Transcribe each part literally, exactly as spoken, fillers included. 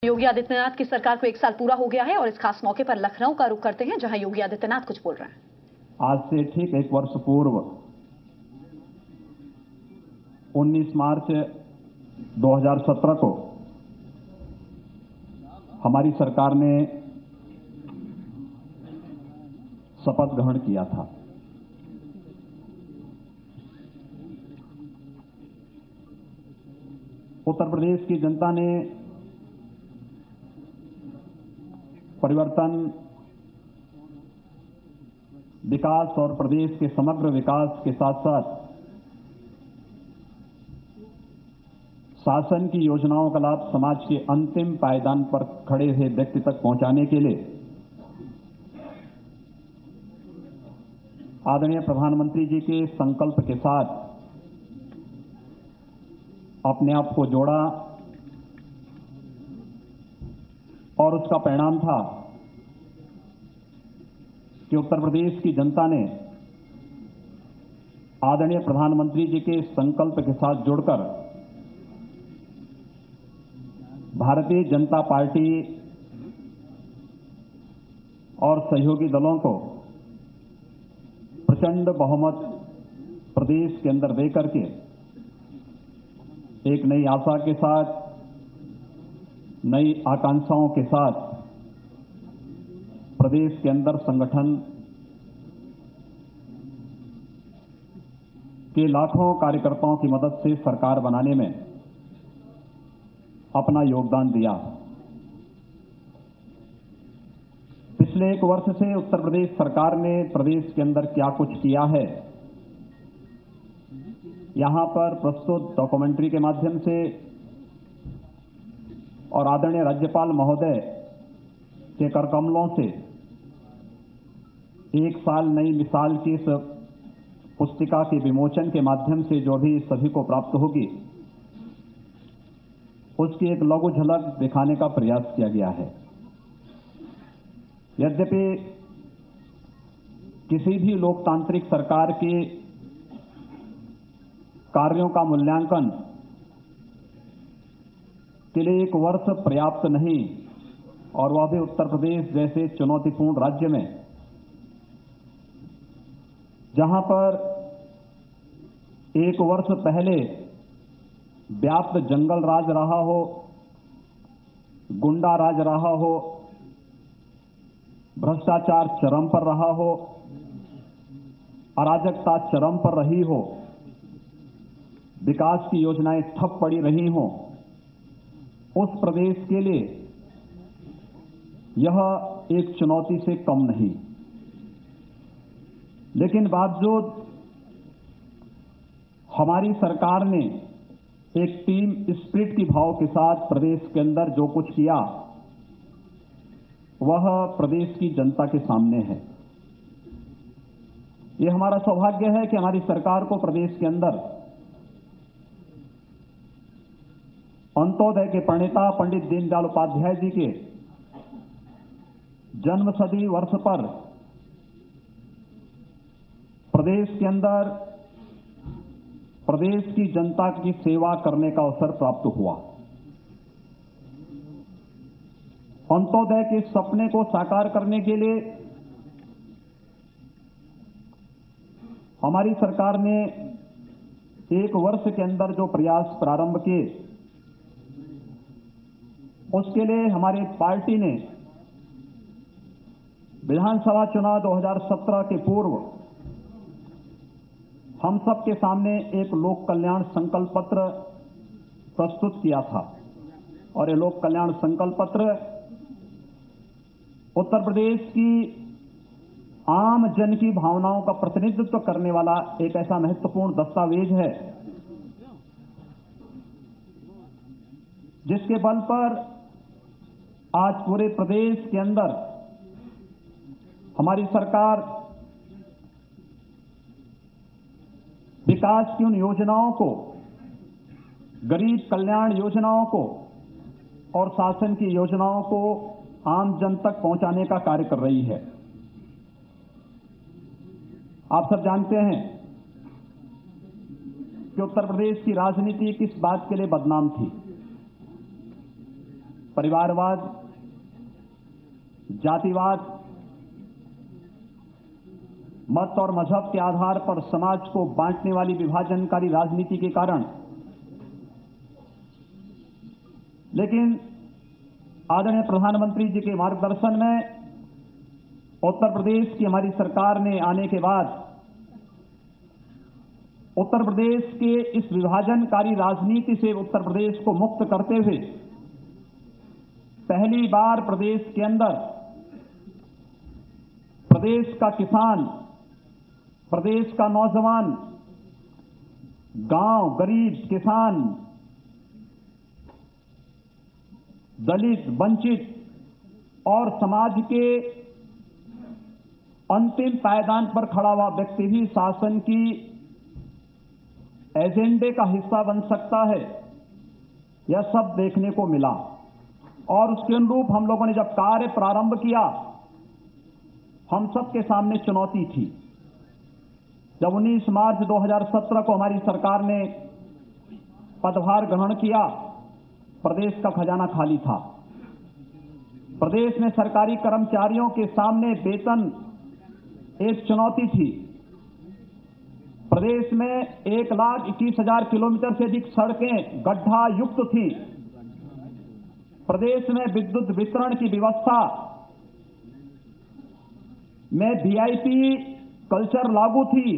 योगी आदित्यनाथ की सरकार को एक साल पूरा हो गया है और इस खास मौके पर लखनऊ का रुख करते हैं, जहां योगी आदित्यनाथ कुछ बोल रहे हैं। आज से ठीक एक वर्ष पूर्व उन्नीस मार्च दो हज़ार सत्रह को हमारी सरकार ने शपथ ग्रहण किया था। उत्तर प्रदेश की जनता ने परिवर्तन, विकास और प्रदेश के समग्र विकास के साथ साथ शासन की योजनाओं का लाभ समाज के अंतिम पायदान पर खड़े हुए व्यक्ति तक पहुंचाने के लिए आदरणीय प्रधानमंत्री जी के संकल्प के साथ अपने आप को जोड़ा और उसका परिणाम था कि उत्तर प्रदेश की जनता ने आदरणीय प्रधानमंत्री जी के संकल्प के साथ जुड़कर भारतीय जनता पार्टी और सहयोगी दलों को प्रचंड बहुमत प्रदेश के अंदर देकर के एक नई आशा के साथ, नई आकांक्षाओं के साथ प्रदेश के अंदर संगठन के लाखों कार्यकर्ताओं की मदद से सरकार बनाने में अपना योगदान दिया। पिछले एक वर्ष से उत्तर प्रदेश सरकार ने प्रदेश के अंदर क्या कुछ किया है, यहां पर प्रस्तुत डॉक्यूमेंट्री के माध्यम से और आदरणीय राज्यपाल महोदय के करकमलों से एक साल नई मिसाल की इस पुस्तिका के विमोचन के माध्यम से जो भी सभी को प्राप्त होगी, उसकी एक लघु झलक दिखाने का प्रयास किया गया है। यद्यपि किसी भी लोकतांत्रिक सरकार के कार्यों का मूल्यांकन के लिए एक वर्ष पर्याप्त नहीं, और वह भी उत्तर प्रदेश जैसे चुनौतीपूर्ण राज्य में, जहां पर एक वर्ष पहले व्याप्त जंगल राज रहा हो, गुंडा राज रहा हो, भ्रष्टाचार चरम पर रहा हो, अराजकता चरम पर रही हो, विकास की योजनाएं ठप पड़ी रही हों, उस प्रदेश के लिए यह एक चुनौती से कम नहीं। लेकिन बावजूद हमारी सरकार ने एक टीम स्पिरिट की भाव के साथ प्रदेश के अंदर जो कुछ किया, वह प्रदेश की जनता के सामने है। यह हमारा सौभाग्य है कि हमारी सरकार को प्रदेश के अंदर अंत्योदय के प्रणेता पंडित दीनदयाल उपाध्याय जी के जन्मशती वर्ष पर प्रदेश के अंदर प्रदेश की जनता की सेवा करने का अवसर प्राप्त हुआ। अंत्योदय के सपने को साकार करने के लिए हमारी सरकार ने एक वर्ष के अंदर जो प्रयास प्रारंभ किए, उसके लिए हमारी पार्टी ने विधानसभा चुनाव दो हज़ार सत्रह के पूर्व हम सबके सामने एक लोक कल्याण संकल्प पत्र प्रस्तुत किया था, और ये लोक कल्याण संकल्प पत्र उत्तर प्रदेश की आम जन की भावनाओं का प्रतिनिधित्व करने वाला एक ऐसा महत्वपूर्ण दस्तावेज है, जिसके बल पर आज पूरे प्रदेश के अंदर हमारी सरकार विकास की उन योजनाओं को, गरीब कल्याण योजनाओं को और शासन की योजनाओं को आम जन तक पहुंचाने का कार्य कर रही है। आप सब जानते हैं कि उत्तर प्रदेश की राजनीति किस बात के लिए बदनाम थी। परिवारवाद, जातिवाद, मत और मजहब के आधार पर समाज को बांटने वाली विभाजनकारी राजनीति के कारण, लेकिन आदरणीय प्रधानमंत्री जी के मार्गदर्शन में उत्तर प्रदेश की हमारी सरकार ने आने के बाद उत्तर प्रदेश के इस विभाजनकारी राजनीति से उत्तर प्रदेश को मुक्त करते हुए पहली बार प्रदेश के अंदर प्रदेश का किसान, प्रदेश का नौजवान, गांव, गरीब, किसान, दलित, वंचित और समाज के अंतिम पायदान पर खड़ा हुआ व्यक्ति भी शासन की एजेंडे का हिस्सा बन सकता है, यह सब देखने को मिला। और उसके अनुरूप हम लोगों ने जब कार्य प्रारंभ किया, हम सबके सामने चुनौती थी। जब उन्नीस मार्च दो हज़ार सत्रह को हमारी सरकार ने पदभार ग्रहण किया, प्रदेश का खजाना खाली था। प्रदेश में सरकारी कर्मचारियों के सामने वेतन एक चुनौती थी। प्रदेश में एक लाख इक्कीस हजार किलोमीटर से अधिक सड़कें गड्ढा युक्त थी। प्रदेश में विद्युत वितरण की व्यवस्था में वीआईपी कल्चर लागू थी।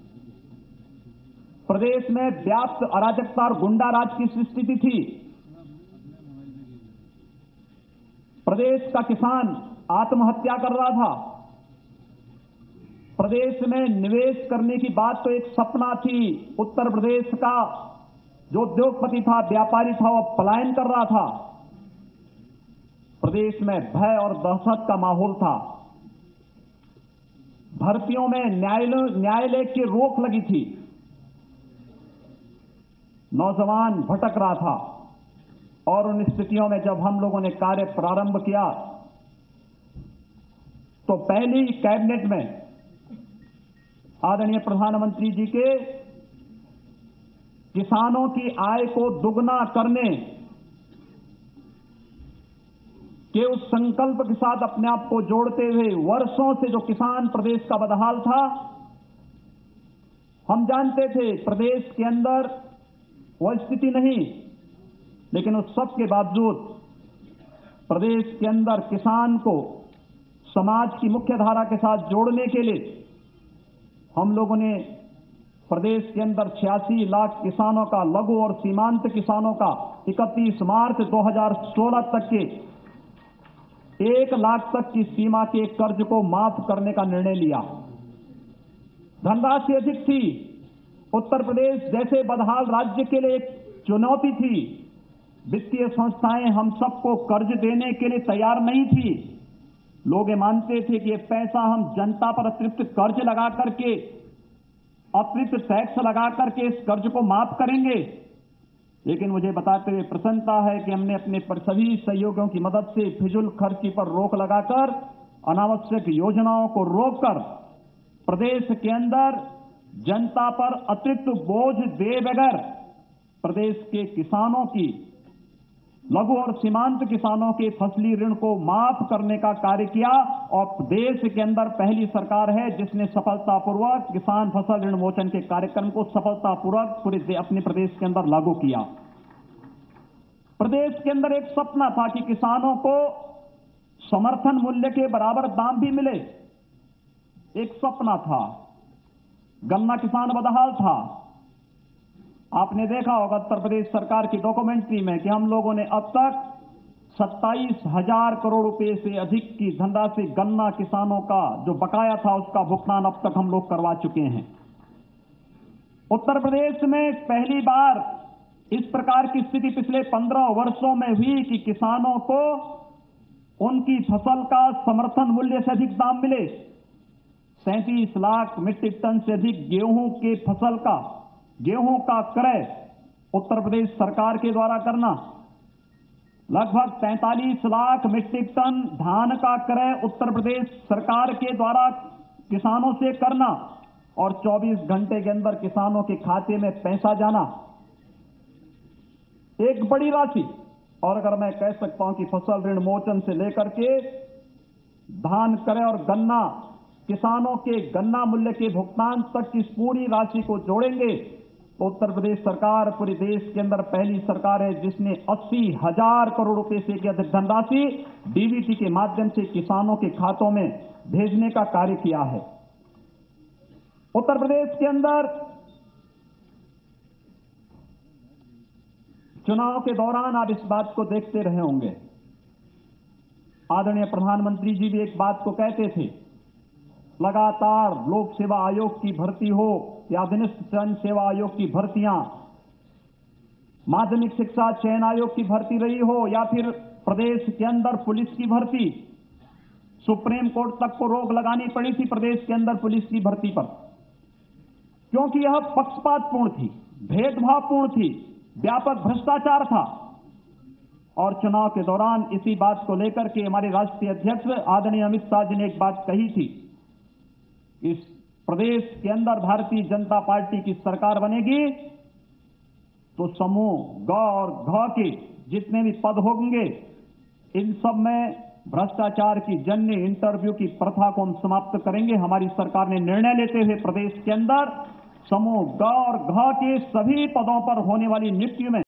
प्रदेश में व्याप्त अराजकता और गुंडाराज की स्थिति थी। प्रदेश का किसान आत्महत्या कर रहा था। प्रदेश में निवेश करने की बात तो एक सपना थी। उत्तर प्रदेश का जो उद्योगपति था, व्यापारी था, वह पलायन कर रहा था। प्रदेश में भय और दहशत का माहौल था। भर्तियों में न्यायालय न्यायालय की रोक लगी थी। नौजवान भटक रहा था। और उन स्थितियों में जब हम लोगों ने कार्य प्रारंभ किया, तो पहली कैबिनेट में आदरणीय प्रधानमंत्री जी के किसानों की आय को दुगना करने के उस संकल्प के साथ अपने आप को जोड़ते हुए वर्षों से जो किसान प्रदेश का बदहाल था, हम जानते थे प्रदेश के अंदर वह स्थिति नहीं, लेकिन उस सब के बावजूद प्रदेश के अंदर किसान को समाज की मुख्य धारा के साथ जोड़ने के लिए हम लोगों ने प्रदेश के अंदर छियासी लाख किसानों का, लघु और सीमांत किसानों का इकतीस मार्च दो हज़ार सोलह तक के एक लाख तक की सीमा के कर्ज को माफ करने का निर्णय लिया। धनराशि अधिक थी। उत्तर प्रदेश जैसे बदहाल राज्य के लिए एक चुनौती थी। वित्तीय संस्थाएं हम सबको कर्ज देने के लिए तैयार नहीं थी। लोग ये मानते थे कि ये पैसा हम जनता पर अतिरिक्त कर्ज लगा करके, अतिरिक्त टैक्स लगा करके इस कर्ज को माफ करेंगे। लेकिन मुझे बताते हुए प्रसन्नता है कि हमने अपने पर सभी सहयोगियों की मदद से फिजूल खर्ची पर रोक लगाकर, अनावश्यक योजनाओं को रोककर प्रदेश के अंदर जनता पर अतिरिक्त बोझ दे बगैर प्रदेश के किसानों की, लघु और सीमांत किसानों के फसली ऋण को माफ करने का कार्य किया। और देश के अंदर पहली सरकार है जिसने सफलतापूर्वक किसान फसल ऋण मोचन के कार्यक्रम को सफलतापूर्वक पूरे अपने प्रदेश के अंदर लागू किया। प्रदेश के अंदर एक सपना था कि किसानों को समर्थन मूल्य के बराबर दाम भी मिले। एक सपना था। गन्ना किसान बदहाल था। आपने देखा होगा उत्तर प्रदेश सरकार की डॉक्यूमेंट्री में कि हम लोगों ने अब तक सत्ताईस हजार करोड़ रुपए से अधिक की धनराशि गन्ना किसानों का जो बकाया था उसका भुगतान अब तक हम लोग करवा चुके हैं। उत्तर प्रदेश में पहली बार इस प्रकार की स्थिति पिछले पंद्रह वर्षों में हुई कि किसानों को उनकी फसल का समर्थन मूल्य से अधिक दाम मिले। सैंतीस लाख मीट्रिक टन से अधिक गेहूं के फसल का गेहूं का क्रय उत्तर प्रदेश सरकार के द्वारा करना, लगभग तैंतालीस लाख मीट्रिक टन धान का क्रय उत्तर प्रदेश सरकार के द्वारा किसानों से करना और चौबीस घंटे के अंदर किसानों के खाते में पैसा जाना, एक बड़ी राशि। और अगर मैं कह सकता हूं कि फसल ऋण मोचन से लेकर के धान क्रय और गन्ना किसानों के गन्ना मूल्य के भुगतान तक की इस पूरी राशि को जोड़ेंगे तो उत्तर प्रदेश सरकार पूरे देश के अंदर पहली सरकार है जिसने अस्सी हजार करोड़ रुपए से अधिक धनराशि डीबीटी के माध्यम से किसानों के खातों में भेजने का कार्य किया है। उत्तर प्रदेश के अंदर चुनाव के दौरान आप इस बात को देखते रहे होंगे, आदरणीय प्रधानमंत्री जी भी एक बात को कहते थे, लगातार लोक सेवा आयोग की भर्ती हो या अधीनस्थ जन सेवा आयोग की भर्तियां, माध्यमिक शिक्षा चयन आयोग की भर्ती रही हो या फिर प्रदेश के अंदर पुलिस की भर्ती, सुप्रीम कोर्ट तक को रोक लगानी पड़ी थी प्रदेश के अंदर पुलिस की भर्ती पर, क्योंकि यह पक्षपातपूर्ण थी, भेदभावपूर्ण थी, व्यापक भ्रष्टाचार था। और चुनाव के दौरान इसी बात को लेकर के हमारे राष्ट्रीय अध्यक्ष आदरणीय अमित शाह जी ने एक बात कही थी, इस प्रदेश के अंदर भारतीय जनता पार्टी की सरकार बनेगी तो समूह ग और घ के जितने भी पद होंगे इन सब में भ्रष्टाचार की जन्य इंटरव्यू की प्रथा को हम समाप्त करेंगे। हमारी सरकार ने निर्णय लेते हुए प्रदेश के अंदर समूह ग और घ के सभी पदों पर होने वाली नियुक्ति में